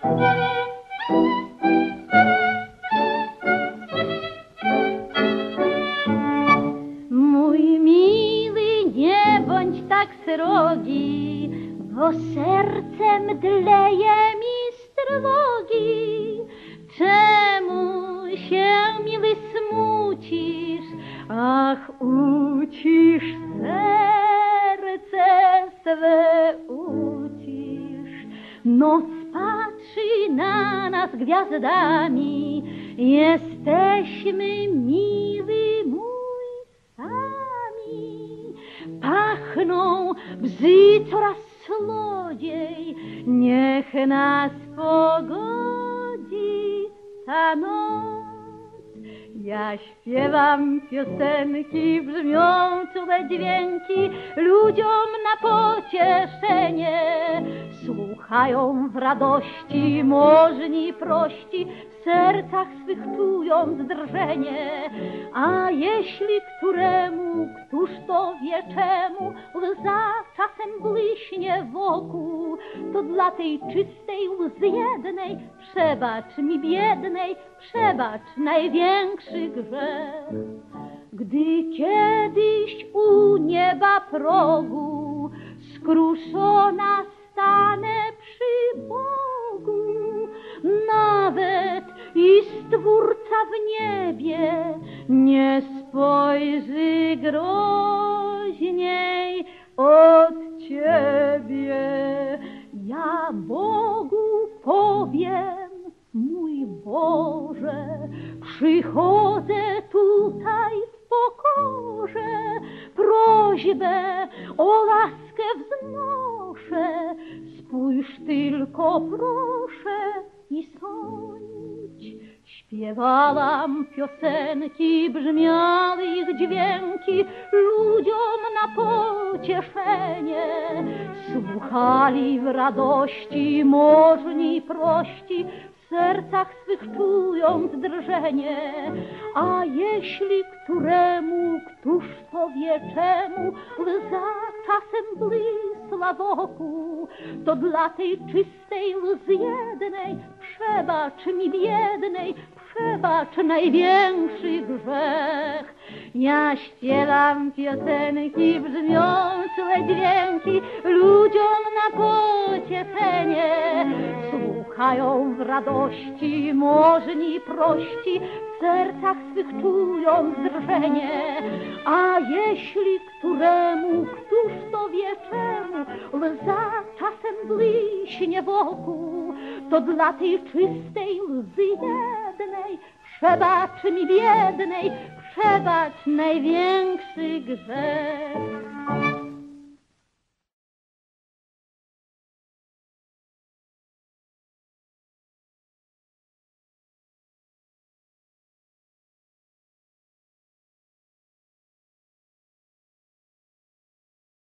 Mój miły, nie bądź tak srogi, bo serce mdleje mi z trwogi. Czemu się, miły, smucisz? Ach, ucisz serce swe, ucisz. Noc patrzy na nas gwiazdami, jesteśmy, miły mój, sami. Pachną bzy coraz słodziej, niech nas pogodzi ta noc. Ja śpiewam piosenki, brzmią cudze dźwięki, ludziom na pocieszenie. Słuchają w radości, możni, prości, w sercach swych czują drżenie. A jeśli któremu, któż to wie czemu, łza czasem błyśnie wokół, to dla tej czystej łzy jednej przebacz mi, biednej, przebacz największy grzech. Gdy kiedyś u nieba progu skruszona stanę przy Bogu, nawet i Stwórca w niebie nie spojrzy groźniej od Ciebie. Ja Bogu powiem, mój Boże, przychodzę tutaj w pokorze, prośbę o łaskę wznoszę, spójrz tylko proszę i sądź. Śpiewałam piosenki, brzmiały ich dźwięki, ludziom na pocieszenie. Słuchali w radości, możni, prości, w sercach swych czując drżenie. A jeśli któremu, któż to wie czemu, łza czasem błysła wokół, to dla tej czystej łzy jednej przebacz mi, biednej, przebacz największy grzech. Ja śpiewam piosenki, brzmią cudze dźwięki, ludziom na pocieszenie. Słuchają w radości, możni, prości, w sercach swych czują drżenie. A jeśli któremu, któż to wie czemu, łza czasem błyśnie wokół, to dla tej czystej łzy jednej przebacz mi, biednej, przebacz największy grzech.